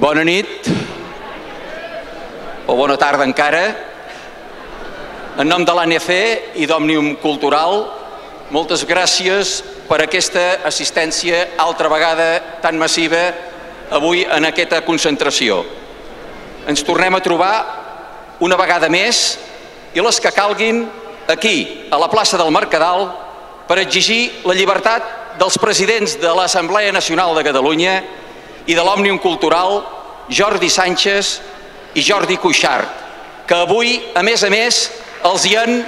Bona nit, o bona tarda encara. En nom de l'ANC i d'Òmnium Cultural, moltes gràcies per aquesta assistència altra vegada tan massiva avui en aquesta concentració. Ens tornem a trobar una vegada més i les que calguin aquí, a la plaça del Mercadal, per exigir la llibertat dels presidents de l'Assemblea Nacional de Catalunya i de l'Òmnium Cultural, Jordi Sànchez i Jordi Cuixart, que avui, a més, els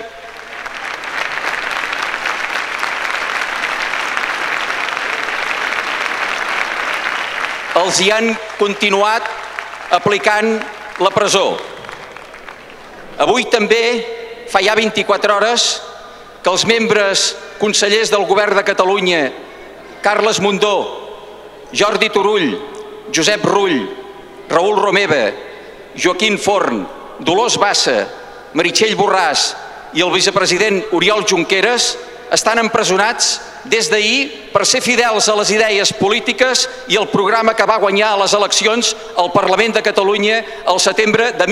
hi han continuat aplicant la presó. Avui també, fa ja 24 hores, que els membres consellers del Govern de Catalunya, Carles Mundó, Jordi Turull, Josep Rull, Raül Romeva, Joaquim Forn, Dolors Bassa, Meritxell Borràs i el vicepresident Oriol Junqueras estan empresonats des d'ahir per ser fidels a les idees polítiques i al programa que va guanyar a les eleccions al Parlament de Catalunya al setembre de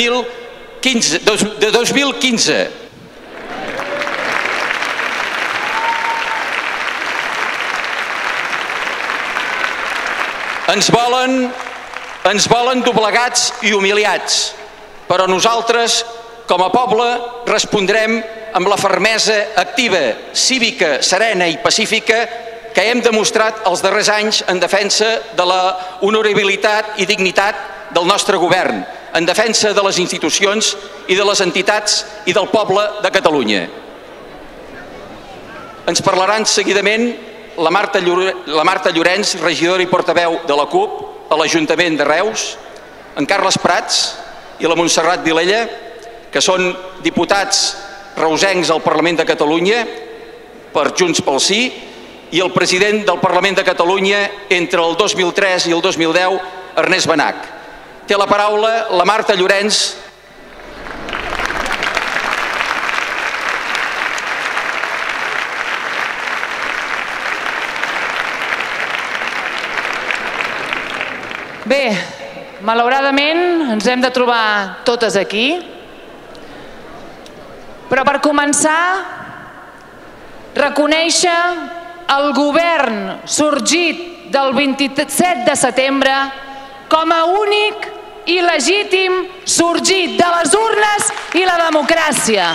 2015. Ens volen doblegats i humiliats, però nosaltres, com a poble, respondrem amb la fermesa activa, cívica, serena i pacífica que hem demostrat els darrers anys en defensa de la honorabilitat i dignitat del nostre govern, en defensa de les institucions i de les entitats i del poble de Catalunya. Ens parlaran seguidament la Marta Llorenç, regidora i portaveu de la CUP a l'Ajuntament de Reus, en Carles Prats i la Montserrat Vilella, que són diputats reusencs al Parlament de Catalunya per Junts pel Sí, i el president del Parlament de Catalunya entre el 2003 i el 2010, Ernest Benach. Té la paraula la Marta Llorenç. Bé, malauradament ens hem de trobar totes aquí, però per començar, reconèixer el govern sorgit del 27 de setembre com a únic i legítim sorgit de les urnes i la democràcia.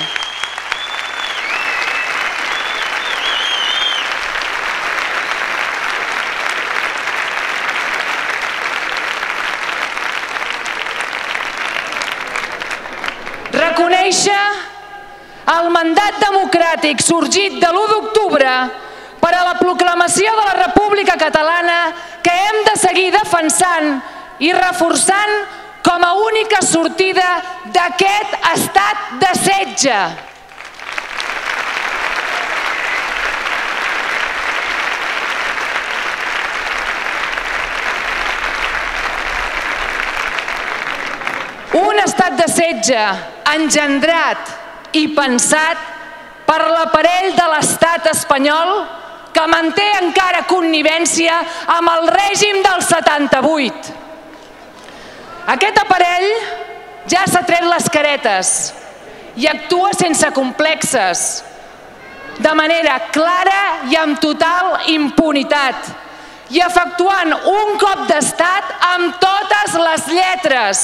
Reconèixer el mandat democràtic sorgit de l'1 d'octubre per a la proclamació de la República Catalana que hem de seguir defensant i reforçant com a única sortida d'aquest estat de setge. Un estat de setge engendrat i pensat per l'aparell de l'estat espanyol que manté encara connivència amb el règim del 78. Aquest aparell ja s'ha tret les caretes i actua sense complexes, de manera clara i amb total impunitat, i efectuant un cop d'estat amb totes les lletres.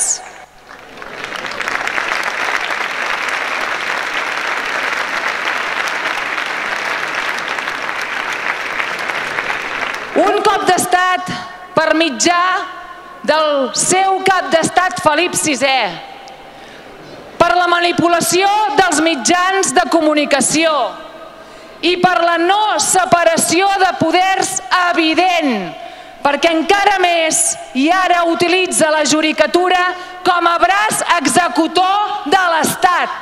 Un cop d'estat per mitjà del seu cap d'estat Felip VI, per la manipulació dels mitjans de comunicació i per la no separació de poders evident, perquè encara més i ara utilitza la judicatura com a braç executor de l'Estat.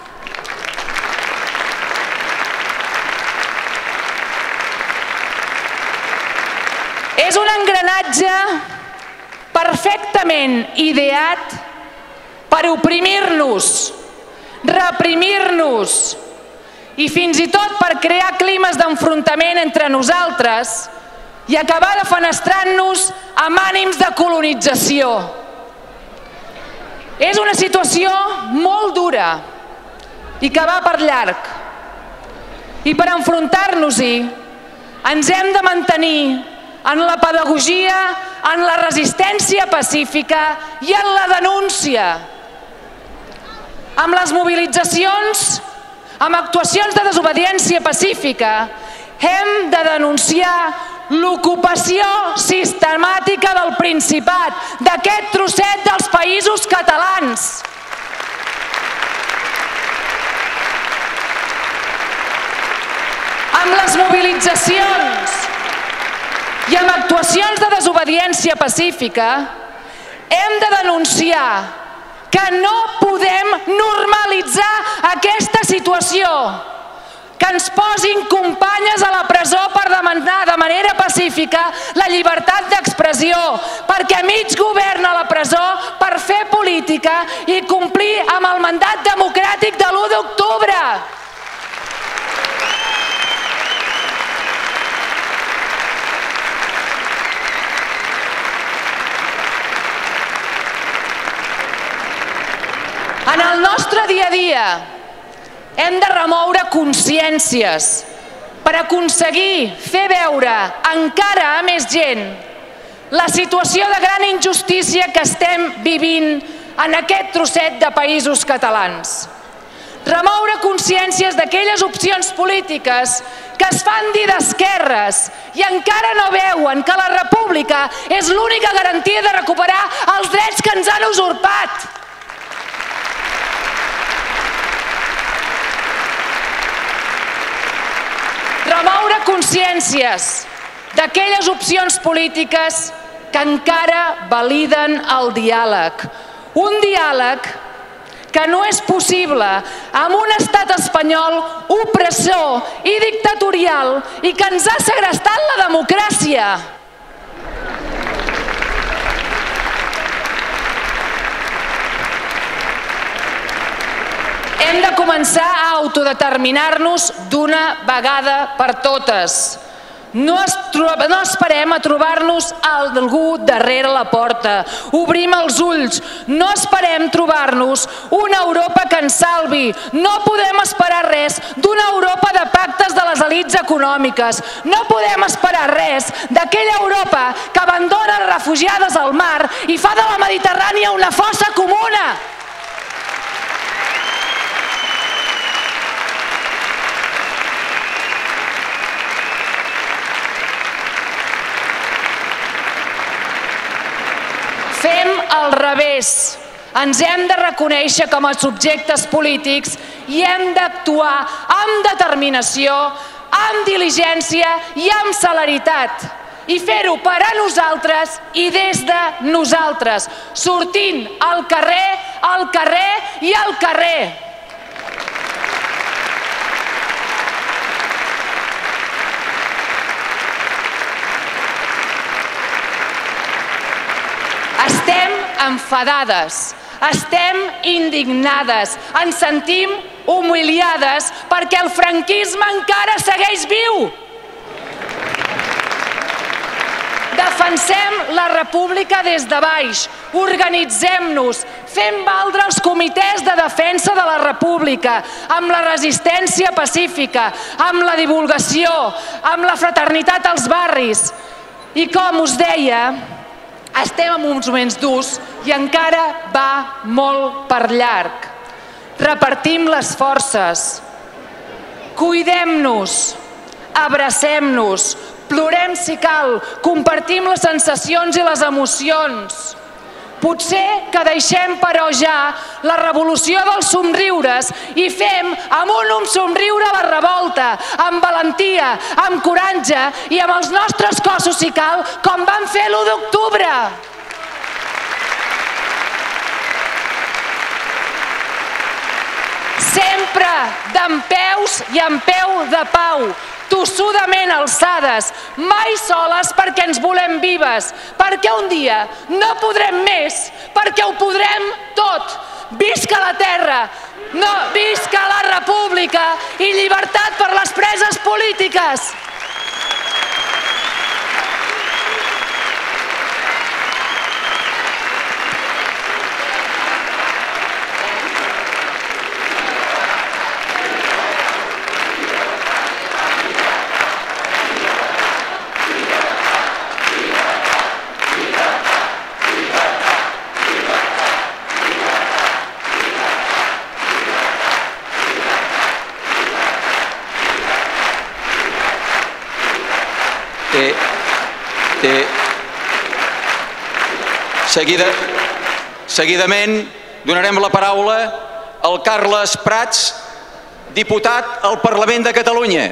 És un engranatge perfectament ideat per oprimir-nos, reprimir-nos i fins i tot per crear climes d'enfrontament entre nosaltres i acabar defenestrant-nos amb ànims de colonització. És una situació molt dura i que va per llarg. I per enfrontar-nos-hi ens hem de mantenir en la pedagogia, en la resistència pacífica i en la denúncia. Amb les mobilitzacions, amb actuacions de desobediència pacífica, hem de denunciar l'ocupació sistemàtica del Principat, d'aquest trosset dels Països Catalans. Amb les mobilitzacions i amb actuacions de desobediència pacífica hem de denunciar que no podem normalitzar aquesta situació, que ens posin companyes a la presó per demanar de manera pacífica la llibertat d'expressió, perquè mig govern a la presó per fer política i complir amb el mandat democràtic de l'1 d'octubre. En el nostre dia a dia hem de remoure consciències per aconseguir fer veure encara a més gent la situació de gran injustícia que estem vivint en aquest trosset de Països Catalans. Remoure consciències d'aquelles opcions polítiques que es fan dir d'esquerres i encara no veuen que la república és l'única garantia de recuperar els drets que ens han usurpat. Remoure consciències d'aquelles opcions polítiques que encara validen el diàleg. Un diàleg que no és possible amb un estat espanyol opressor i dictatorial i que ens ha segrestat la democràcia. Hem de començar a autodeterminar-nos d'una vegada per totes. No esperem a trobar-nos algú darrere la porta. Obrim els ulls. No esperem trobar-nos una Europa que ens salvi. No podem esperar res d'una Europa de pactes de les elits econòmiques. No podem esperar res d'aquella Europa que abandona les refugiades al mar i fa de la Mediterrània una fossa comuna. Fem al revés. Ens hem de reconèixer com a subjectes polítics i hem d'actuar amb determinació, amb diligència i amb celeritat. I fer-ho per a nosaltres i des de nosaltres, sortint al carrer i al carrer. Estem enfadades, estem indignades, ens sentim humiliades perquè el franquisme encara segueix viu. Defensem la república des de baix, organitzem-nos, fem valdre els comitès de defensa de la república, amb la resistència pacífica, amb la divulgació, amb la fraternitat als barris. I com us deia, estem en uns moments durs i encara va molt per llarg. Repartim les forces, cuidem-nos, abracem-nos, plorem si cal, compartim les sensacions i les emocions. Potser que deixem però ja la revolució dels somriures i fem amb un somriure la revolta, amb valentia, amb coratge i amb els nostres cossos si cal, com vam fer l'1 d'octubre. Sempre dempeus i en peu de pau, tossudament alçades, mai soles perquè ens volem vives, perquè un dia no podrem més, perquè ho podrem tot. Visca la terra, visca la república i llibertat per les preses polítiques. Seguidament donarem la paraula al Carles Prats, diputat al Parlament de Catalunya.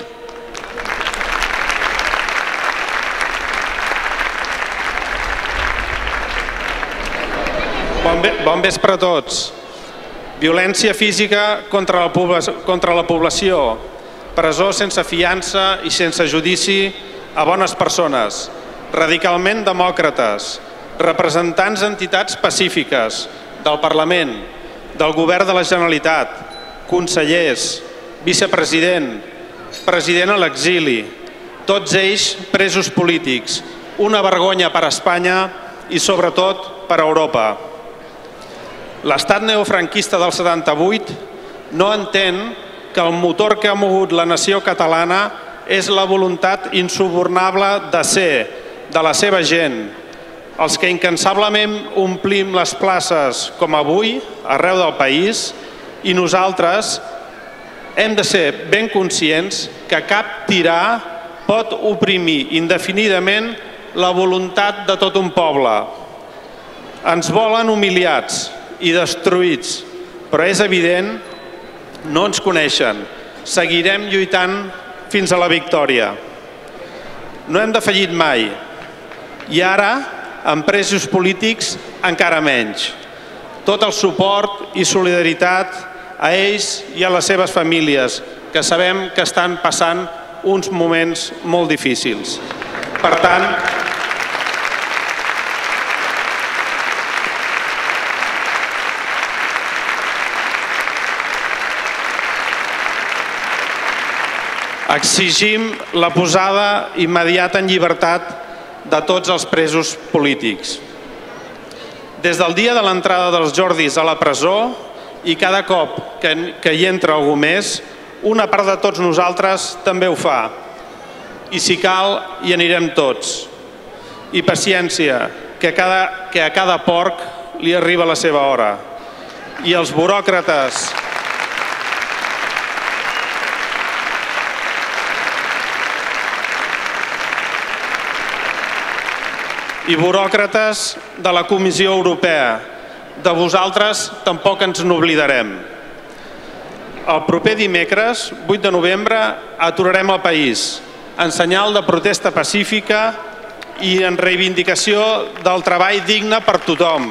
Bon vespre a tots. Violència física contra la població, presó sense fiança i sense judici a bones persones, radicalment demòcrates, representants d'entitats pacífiques, del Parlament, del Govern de la Generalitat, consellers, vicepresident, president a l'exili, tots ells presos polítics, una vergonya per a Espanya i sobretot per a Europa. L'estat neofranquista del 78 no entén que el motor que ha mogut la nació catalana és la voluntat insubornable de ser, de la seva gent, els que incansablement omplim les places com avui arreu del país, i nosaltres hem de ser ben conscients que cap tirà pot oprimir indefinidament la voluntat de tot un poble. Ens volen humiliats i destruïts, però és evident, no ens coneixen. Seguirem lluitant fins a la victòria. No hem defallit mai, i ara, amb presos polítics, encara menys. Tot el suport i solidaritat a ells i a les seves famílies, que sabem que estan passant uns moments molt difícils. Per tant, exigim la posada immediata en llibertat de tots els presos polítics. Des del dia de l'entrada dels Jordis a la presó i cada cop que hi entra algú més, una part de tots nosaltres també ho fa. I si cal, hi anirem tots. I paciència, que a cada porc li arriba la seva hora. I els buròcrates de la Comissió Europea, de vosaltres tampoc ens n'oblidarem. El proper dimecres, 8 de novembre, aturarem el país, en senyal de protesta pacífica i en reivindicació del treball digne per tothom.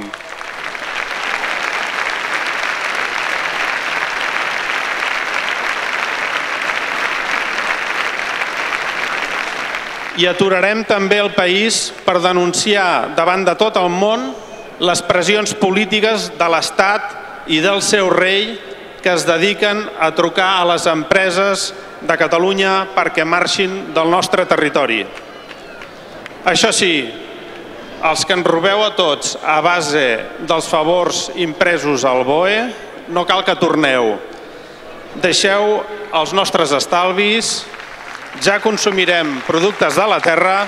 I aturarem també el país per denunciar davant de tot el món les pressions polítiques de l'Estat i del seu rei que es dediquen a trucar a les empreses de Catalunya perquè marxin del nostre territori. Això sí, els que ens robeu a tots a base dels favors impresos al BOE, no cal que torneu. Deixeu els nostres estalvis, ja consumirem productes de la terra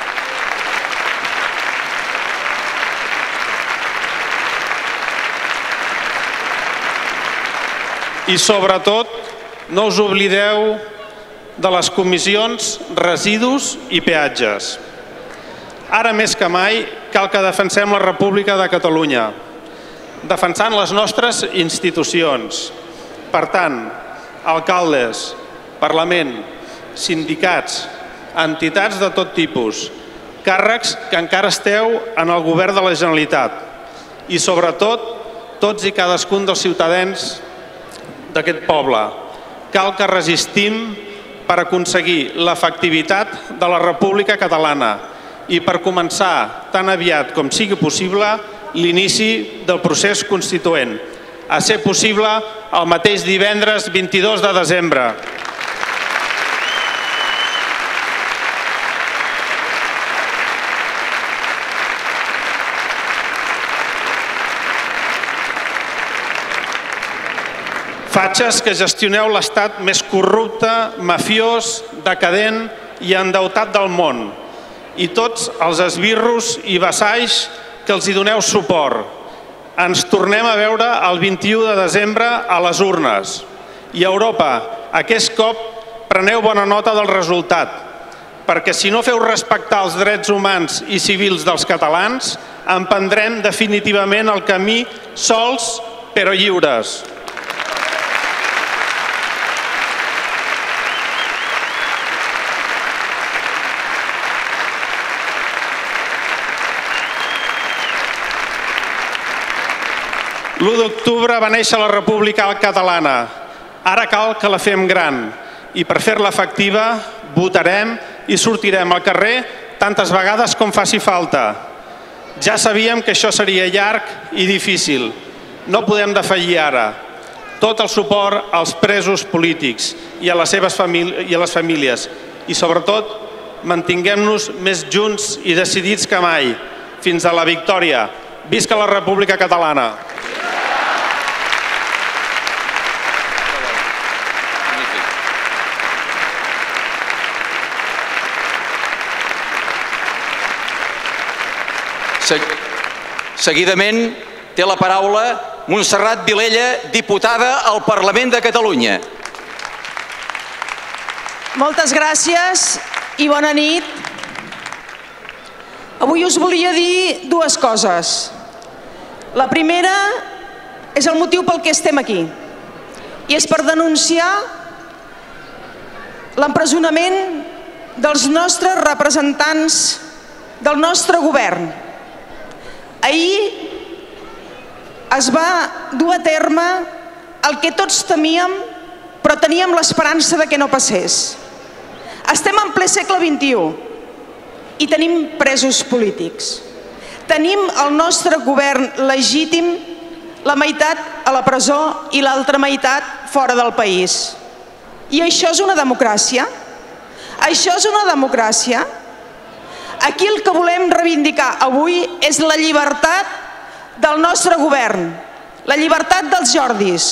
i, sobretot, no us oblideu de les comissions, residus i peatges. Ara més que mai cal que defensem la República de Catalunya, defensant les nostres institucions. Per tant, alcaldes, Parlament, sindicats, entitats de tot tipus, càrrecs que encara esteu en el govern de la Generalitat i, sobretot, tots i cadascun dels ciutadans d'aquest poble. Cal que resistim per aconseguir l'efectivitat de la República Catalana i per començar tan aviat com sigui possible l'inici del procés constituent, a ser possible el mateix divendres 22 de desembre. Fatxes que gestioneu l'estat més corrupte, mafiós, decadent i endeutat del món, i tots els esbirros i vassalls que els hi doneu suport. Ens tornem a veure el 21 de desembre a les urnes. I a Europa, aquest cop, preneu bona nota del resultat, perquè si no feu respectar els drets humans i civils dels catalans, emprendrem definitivament el camí sols però lliures. L'1 d'octubre va néixer la República Catalana. Ara cal que la fem gran i per fer-la efectiva votarem i sortirem al carrer tantes vegades com faci falta. Ja sabíem que això seria llarg i difícil. No podem defallir ara. Tot el suport als presos polítics i a les seves famílies. I sobretot, mantinguem-nos més junts i decidits que mai. Fins a la victòria. Visca la República Catalana! Seguidament té la paraula Montserrat Vilella, diputada al Parlament de Catalunya. Moltes gràcies i bona nit. Avui us volia dir dues coses. La primera és el motiu pel que estem aquí i és per denunciar l'empresonament dels nostres representants del nostre govern. Ahir es va dur a terme el que tots temíem, però teníem l'esperança de que no passés. Estem en ple segle XXI i tenim presos polítics. Tenim el nostre govern legítim, la meitat a la presó i l'altra meitat fora del país. I això és una democràcia? Això és una democràcia? Aquí el que volem reivindicar avui és la llibertat del nostre govern, la llibertat dels Jordis.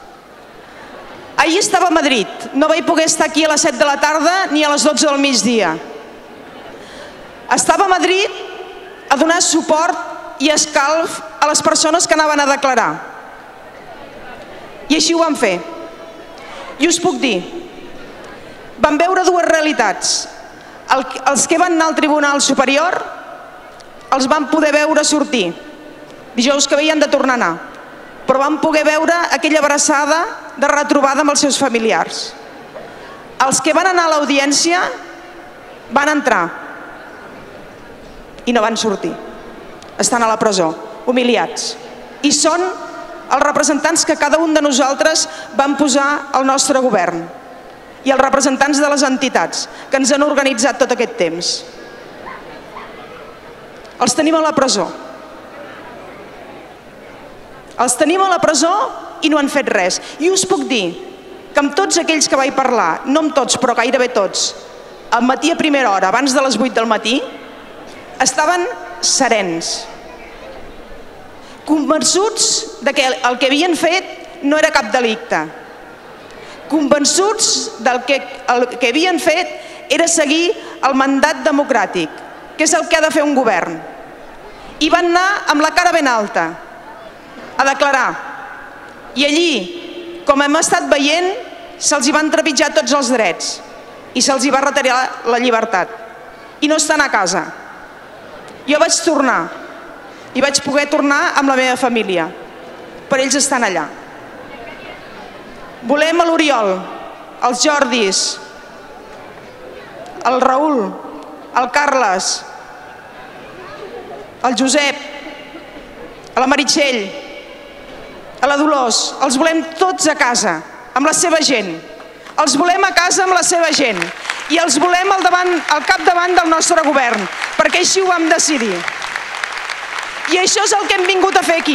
Ahir estava a Madrid, no vaig poder estar aquí a les 7 de la tarda ni a les 12 del migdia. Estava a Madrid a donar suport i escalf a les persones que anaven a declarar. I així ho vam fer. I us puc dir, vam veure dues realitats. Els que van anar al Tribunal Superior els van poder veure sortir. Dijous que havien de tornar a anar. Però van poder veure aquella abraçada de retrobada amb els seus familiars. Els que van anar a l'audiència van entrar i no van sortir. Estan a la presó, humiliats. I són els representants que cada un de nosaltres vam posar al nostre govern. I els representants de les entitats que ens han organitzat tot aquest temps. Els tenim a la presó. Els tenim a la presó i no han fet res. I us puc dir que amb tots aquells que vaig parlar, no amb tots, però gairebé tots, al matí a primera hora, abans de les 8 del matí, estaven serens, convençuts de que el que havien fet no era cap delicte, convençuts del que el que havien fet era seguir el mandat democràtic, que és el que ha de fer un govern. I van anar amb la cara ben alta a declarar. I allí, com hem estat veient, se'ls hi van trepitjar tots els drets i se'ls hi va retirar la llibertat. I no estan a casa. Jo vaig tornar i vaig poder tornar amb la meva família, però ells estan allà. Volem a l'Oriol, els Jordis, el Raül, el Carles, el Josep, a la Meritxell, a la Dolors, els volem tots a casa, amb la seva gent. Els volem a casa amb la seva gent i els volem al capdavant del nostre govern, perquè així ho vam decidir. I això és el que hem vingut a fer aquí,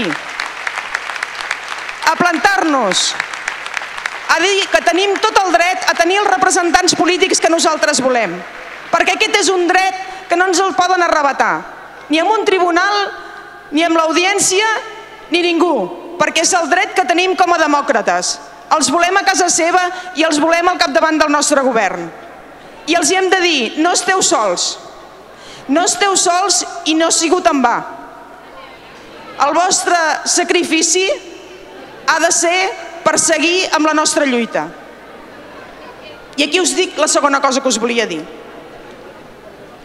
a plantar-nos, a dir que tenim tot el dret a tenir els representants polítics que nosaltres volem, perquè aquest és un dret que no ens el poden arrabatar, ni amb un tribunal, ni amb l'audiència, ni ningú, perquè és el dret que tenim com a demòcrates. Els volem a casa seva i els volem al capdavant del nostre govern. I els hi hem de dir, no esteu sols. No esteu sols i no ha sigut en va. El vostre sacrifici ha de ser per seguir amb la nostra lluita. I aquí us dic la segona cosa que us volia dir.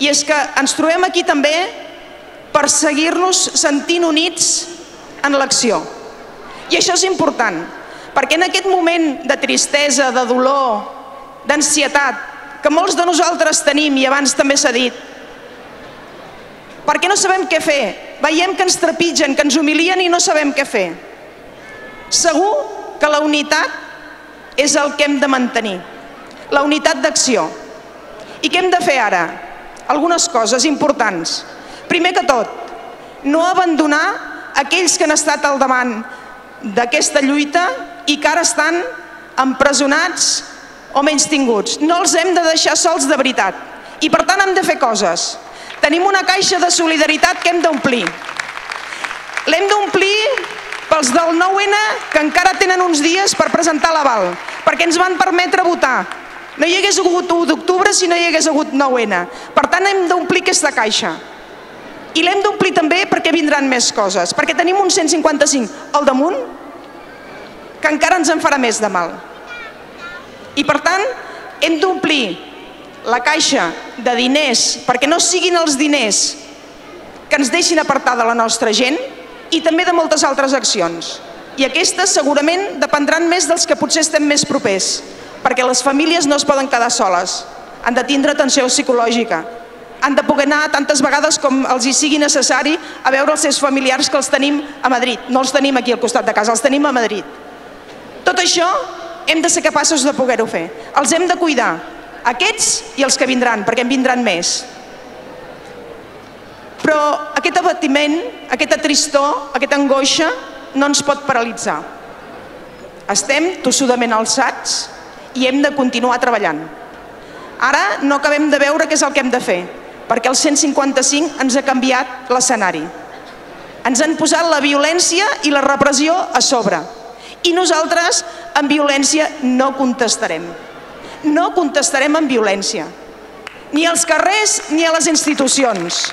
I és que ens trobem aquí també per seguir-nos sentint units en l'acció. I això és important, perquè en aquest moment de tristesa, de dolor, d'ansietat, que molts de nosaltres tenim, i abans també s'ha dit, perquè no sabem què fer, veiem que ens trepitgen, que ens humilien i no sabem què fer. Segur que la unitat és el que hem de mantenir, la unitat d'acció. I què hem de fer ara? Algunes coses importants. Primer que tot, no abandonar aquells que han estat al davant d'aquesta lluita i que ara estan empresonats o menystinguts. No els hem de deixar sols de veritat. I per tant hem de fer coses. Tenim una caixa de solidaritat que hem d'omplir. L'hem d'omplir pels del 9N que encara tenen uns dies per presentar l'aval, perquè ens van permetre votar. No hi hagués hagut 1 d'octubre si no hi hagués hagut 9N. Per tant, hem d'omplir aquesta caixa. I l'hem d'omplir també perquè vindran més coses, perquè tenim un 155 al damunt que encara ens en farà més de mal. I per tant, hem d'omplir la caixa de diners perquè no siguin els diners que ens deixin apartar de la nostra gent i també de moltes altres accions. I aquestes segurament dependran més dels que potser estem més propers, perquè les famílies no es poden quedar soles, han de tindre atenció psicològica, han de poder anar tantes vegades com els hi sigui necessari a veure els seus familiars que els tenim a Madrid. No els tenim aquí al costat de casa, els tenim a Madrid. Tot això hem de ser capaços de poder-ho fer. Els hem de cuidar, aquests i els que vindran, perquè en vindran més. Però aquest abatiment, aquesta tristor, aquesta angoixa no ens pot paralitzar. Estem tossudament alçats i hem de continuar treballant. Ara no acabem de veure què és el que hem de fer, perquè el 155 ens ha canviat l'escenari. Ens han posat la violència i la repressió a sobre. I nosaltres amb violència no contestarem. No contestarem amb violència, ni als carrers ni a les institucions.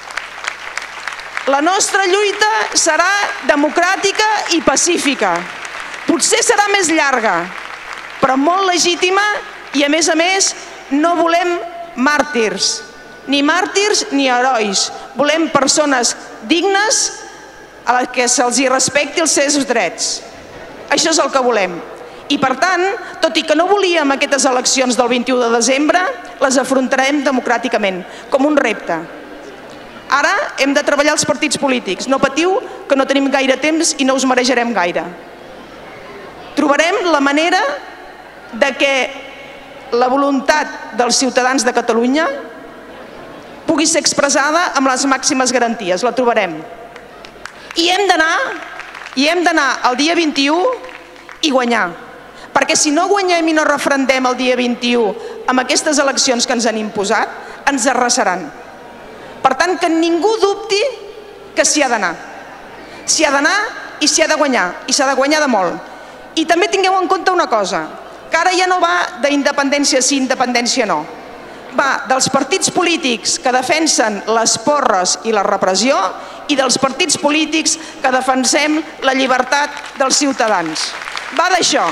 La nostra lluita serà democràtica i pacífica. Potser serà més llarga, però molt legítima i, a més, no volem màrtirs, ni herois. Volem persones dignes a les que se'ls respecti els seus drets. Això és el que volem. I per tant, tot i que no volíem aquestes eleccions del 21 de desembre, les afrontarem democràticament, com un repte. Ara hem de treballar els partits polítics. No patiu, que no tenim gaire temps i no us marejarem gaire. Trobarem la manera de que la voluntat dels ciutadans de Catalunya pugui ser expressada amb les màximes garanties. La trobarem. I hem d'anar el dia 21 i guanyar. Perquè si no guanyem i no referendem el dia 21 amb aquestes eleccions que ens han imposat, ens arrasaran. Per tant, que ningú dubti que s'hi ha d'anar. S'hi ha d'anar i s'hi ha de guanyar, i s'ha de guanyar de molt. I també tingueu en compte una cosa, que ara ja no va d'independència sí, independència no. Va dels partits polítics que defensen les porres i la repressió i dels partits polítics que defensem la llibertat dels ciutadans. Va d'això.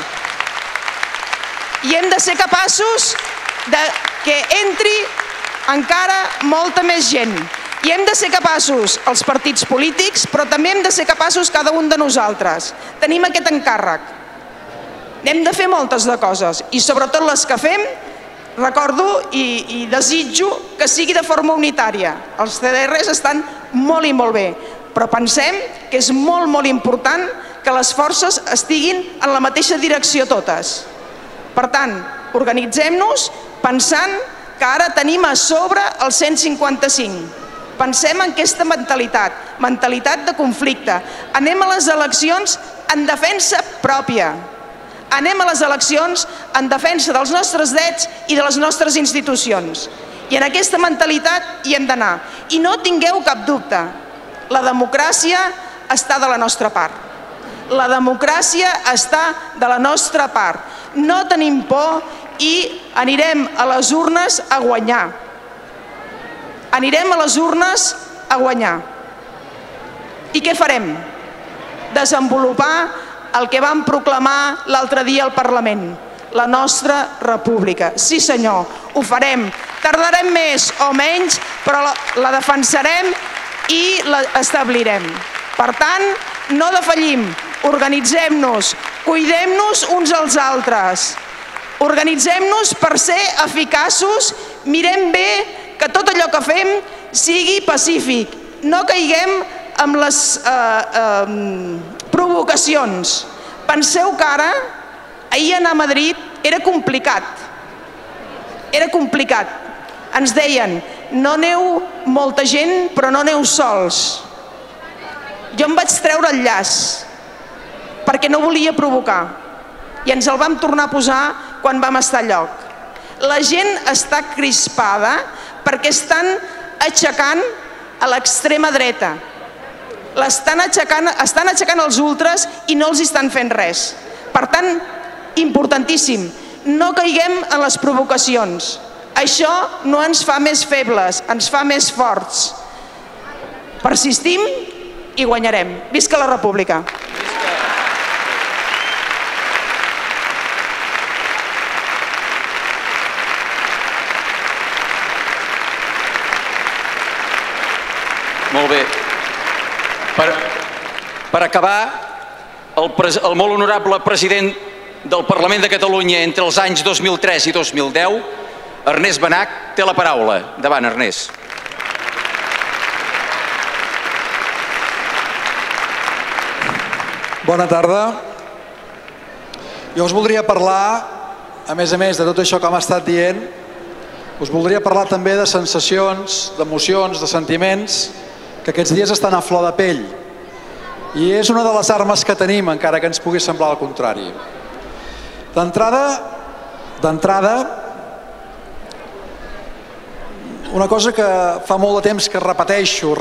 I hem de ser capaços que entri encara molta més gent. I hem de ser capaços, els partits polítics, però també hem de ser capaços cada un de nosaltres. Tenim aquest encàrrec. N'hem de fer moltes de coses i sobretot les que fem, recordo i desitjo que sigui de forma unitària. Els CDRs estan molt i molt bé, però pensem que és molt, molt important que les forces estiguin en la mateixa direcció totes. Per tant, organitzem-nos pensant que ara tenim a sobre el 155. Pensem en aquesta mentalitat de conflicte. Anem a les eleccions en defensa pròpia. Anem a les eleccions en defensa dels nostres drets i de les nostres institucions. I en aquesta mentalitat hi hem d'anar. I no tingueu cap dubte, la democràcia està de la nostra part. La democràcia està de la nostra part. No tenim por i anirem a les urnes a guanyar. Anirem a les urnes a guanyar. I què farem? Desenvolupar el que vam proclamar l'altre dia al Parlament, la nostra república. Sí senyor, ho farem. Tardarem més o menys, però la defensarem i l'establirem. Per tant, no defallim, organitzem-nos, cuidem-nos uns als altres, organitzem-nos per ser eficaços, mirem bé que tot allò que fem sigui pacífic, no caiguem amb les provocacions. Penseu que ara, ahir anar a Madrid era complicat. Era complicat. Ens deien, no aneu molta gent, però no aneu sols. Jo em vaig treure el llaç, perquè no volia provocar. I ens el vam tornar a posar quan vam estar a lloc. La gent està crispada perquè estan aixecant a l'extrema dreta. Estan aixecant els ultres i no els estan fent res. Per tant, importantíssim, no caiguem en les provocacions. Això no ens fa més febles, ens fa més forts. Persistim i guanyarem. Visca la República! Molt bé. Per acabar, el molt honorable president del Parlament de Catalunya entre els anys 2003 i 2010, Ernest Benach, té la paraula. Endavant, Ernest. Bona tarda. Jo us voldria parlar, a més de tot això que hem estat dient, us voldria parlar també de sensacions, d'emocions, de sentiments que aquests dies estan a flor de pell. I és una de les armes que tenim, encara que ens pugui semblar el contrari. D'entrada, una cosa que fa molt de temps que repeteixo.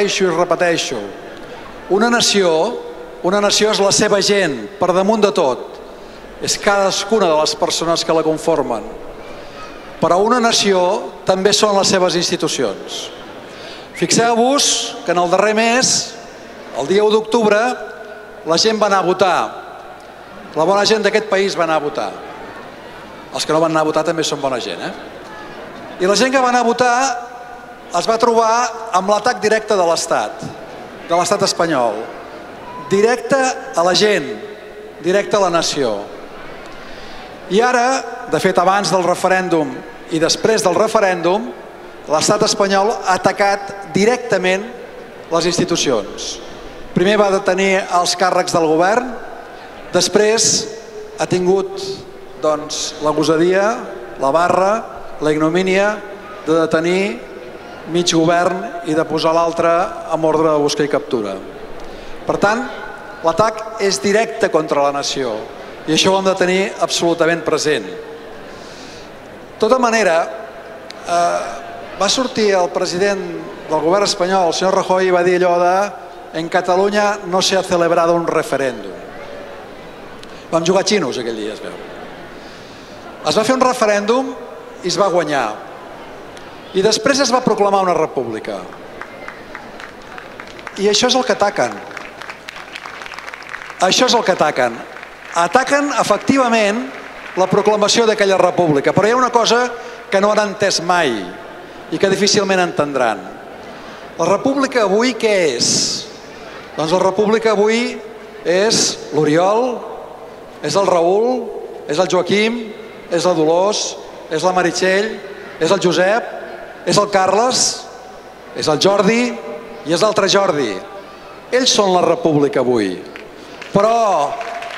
Una nació és la seva gent, per damunt de tot. És cadascuna de les persones que la conformen. Però una nació també són les seves institucions. Fixeu-vos que en el darrer mes, el dia 1 d'octubre, la gent va anar a votar. La bona gent d'aquest país va anar a votar. Els que no van anar a votar també són bona gent, I la gent que va anar a votar es va trobar amb l'atac directe de l'estat espanyol. Directe a la gent, directe a la nació. I ara, de fet abans del referèndum i després del referèndum, l'estat espanyol ha atacat directament les institucions. Primer va detenir els càrrecs del govern, després ha tingut la gosadia, la barra, la ignomínia de detenir mig govern i de posar l'altre amb ordre de busca i captura. Per tant, l'atac és directe contra la nació i això ho hem de tenir absolutament present. De tota manera, va sortir el president del govern espanyol, el senyor Rajoy, i va dir allò de «En Catalunya no se ha celebrado un referéndum». Vam jugar xinos aquell dia, es veu. Es va fer un referèndum i es va guanyar. I després es va proclamar una república. I això és el que ataquen. Això és el que ataquen. Ataquen efectivament la proclamació d'aquella república. Però hi ha una cosa que no han entès mai i que difícilment entendran. La república avui què és? Doncs la república avui és l'Oriol, és el Raül, és el Joaquim, és la Dolors, és la Meritxell, és el Josep, és el Carles, és el Jordi i és l'altre Jordi. Ells són la república avui. Però,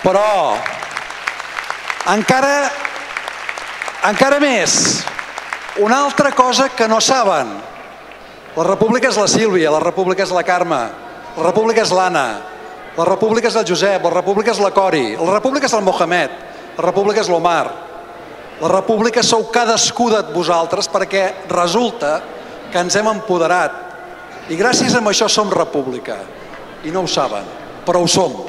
encara més, una altra cosa que no saben. La república és la Sílvia, la república és la Carme, la república és l'Anna, la república és el Josep, la república és la Cori, la república és el Mohamed, la república és l'Omar. La república sou cadascú de vosaltres perquè resulta que ens hem empoderat i gràcies a això som república. I no ho saben, però ho som.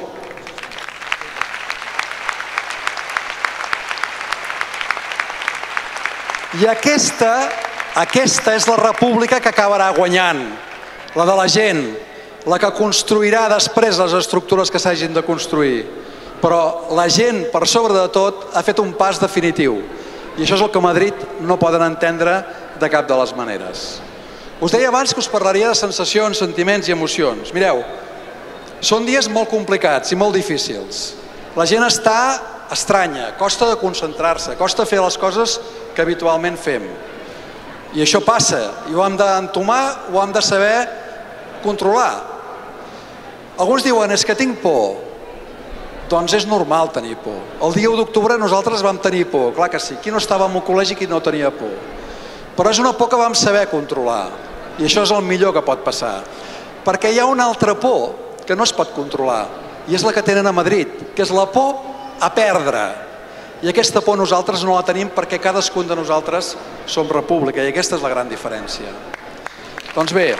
I aquesta és la república que acabarà guanyant, la de la gent, la que construirà després les estructures que s'hagin de construir. Però la gent, per sobre de tot, ha fet un pas definitiu. I això és el que a Madrid no poden entendre de cap de les maneres. Us deia abans que us parlaria de sensacions, sentiments i emocions. Mireu, són dies molt complicats i molt difícils. La gent està estranya, costa de concentrar-se, costa fer les coses que habitualment fem. I això passa, i ho hem d'entomar, ho hem de saber controlar. Alguns diuen, és que tinc por. Doncs és normal tenir por. El dia 1 d'octubre nosaltres vam tenir por, clar que sí. Qui no estava en un col·legi, qui no tenia por. Però és una por que vam saber controlar. I això és el millor que pot passar. Perquè hi ha una altra por que no es pot controlar, i és la que tenen a Madrid, que és la por a perdre. I aquesta por nosaltres no la tenim perquè cadascun de nosaltres som república, i aquesta és la gran diferència. Doncs bé,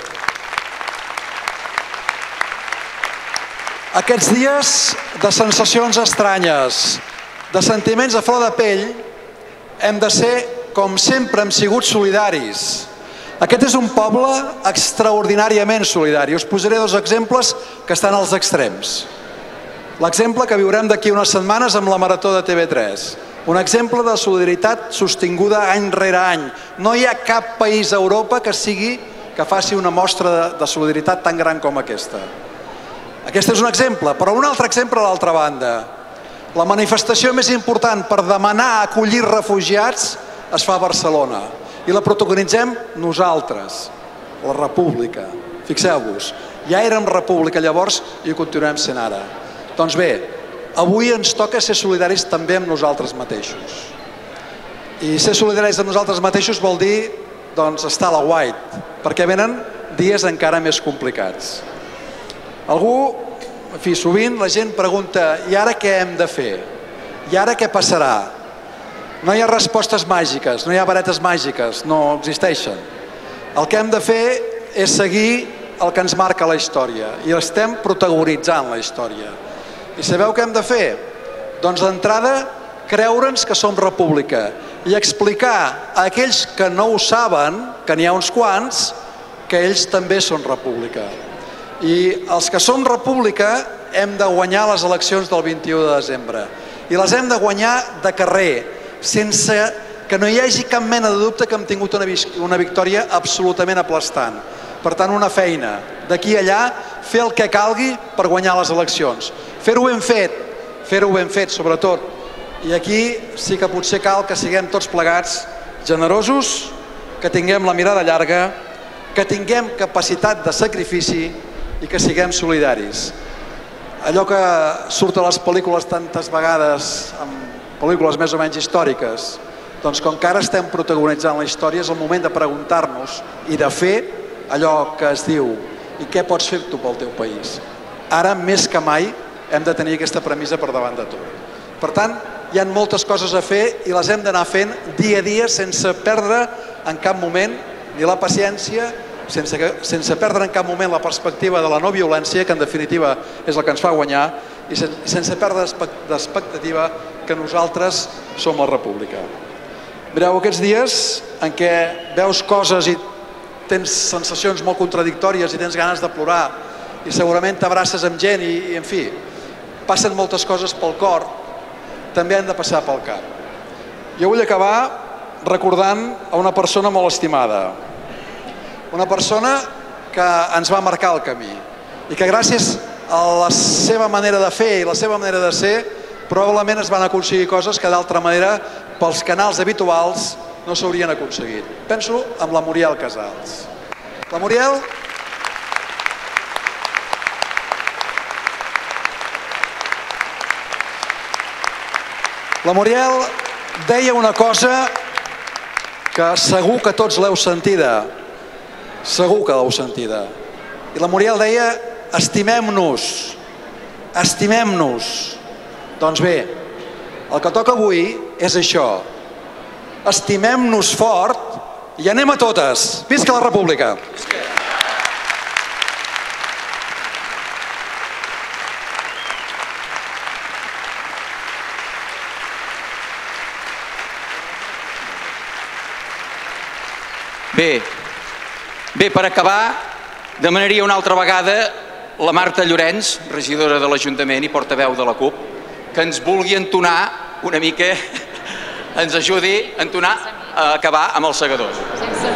aquests dies de sensacions estranyes, de sentiments a flor de pell, hem de ser, com sempre hem sigut, solidaris. Aquest és un poble extraordinàriament solidari. Us posaré 2 exemples que estan als extrems. L'exemple que viurem d'aquí unes setmanes amb la Marató de TV3. Un exemple de solidaritat sostinguda any rere any. No hi ha cap país a Europa que faci una mostra de solidaritat tan gran com aquesta. Aquest és un exemple, però un altre exemple a l'altra banda. La manifestació més important per demanar acollir refugiats es fa a Barcelona i la protagonitzem nosaltres, la República. Fixeu-vos, ja érem República llavors i ho continuem sent ara. Doncs bé, avui ens toca ser solidaris també amb nosaltres mateixos. I ser solidaris amb nosaltres mateixos vol dir estar a la white, perquè venen dies encara més complicats. Sovint la gent pregunta, i ara què hem de fer? I ara què passarà? No hi ha respostes màgiques, no hi ha varetes màgiques, no existeixen. El que hem de fer és seguir el que ens marca la història, i estem protagonitzant la història. I sabeu què hem de fer? Doncs d'entrada, creure'ns que som república i explicar a aquells que no ho saben, que n'hi ha uns quants, que ells també són república. I els que som república hem de guanyar les eleccions del 21 de desembre. I les hem de guanyar de carrer, sense que no hi hagi cap mena de dubte que hem tingut una victòria absolutament aplastant. Per tant, una feina d'aquí a allà, fer el que calgui per guanyar les eleccions. Fer-ho ben fet, sobretot. I aquí sí que potser cal que siguem tots plegats generosos, que tinguem la mirada llarga, que tinguem capacitat de sacrifici i que siguem solidaris. Allò que surt a les pel·lícules tantes vegades, amb pel·lícules més o menys històriques, doncs com que ara estem protagonitzant la història és el moment de preguntar-nos i de fer allò que es diu i què pots fer tu pel teu país. Ara més que mai hem de tenir aquesta premissa per davant de tot. Per tant, hi ha moltes coses a fer i les hem d'anar fent dia a dia sense perdre en cap moment ni la paciència, sense perdre en cap moment la perspectiva de la no violència, que en definitiva és el que ens fa guanyar, i sense perdre l'expectativa que nosaltres som la república. Mireu, aquests dies en què veus coses i tens sensacions molt contradictòries i tens ganes de plorar i segurament t'abraces amb gent i, en fi, passen moltes coses pel cor, també han de passar pel cap. Jo vull acabar recordant a una persona molt estimada, una persona que ens va marcar el camí i que gràcies a la seva manera de fer i la seva manera de ser probablement es van aconseguir coses que d'altra manera pels canals habituals no s'haurien aconseguit. Penso en la Muriel Casals. La Muriel deia una cosa que segur que tots l'heu sentida, segur que l'heu sentida. I la Muriel deia, estimem-nos. Doncs bé, el que toca avui és això. Estimem-nos fort i anem a totes. Visca la República! Bé, per acabar, demanaria una altra vegada la Marta Llorenç, regidora de l'Ajuntament i portaveu de la CUP, que ens vulgui entonar una mica, ens ajudi a entonar a acabar amb els segadors.